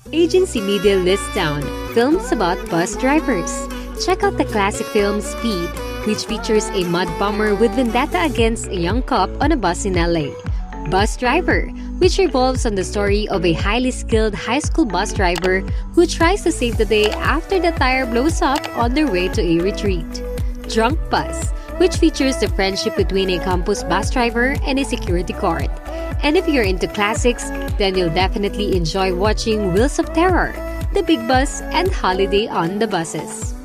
Agency Media lists down films about bus drivers. Check out the classic film Speed, which features a mud bomber with vendetta against a young cop on a bus in LA. Bus Driver, which revolves on the story of a highly skilled high school bus driver who tries to save the day after the tire blows up on their way to a retreat. Drunk Bus, which features the friendship between a campus bus driver and a security guard. And if you're into classics, then you'll definitely enjoy watching Wheels of Terror, The Big Bus, and Holiday on the Buses.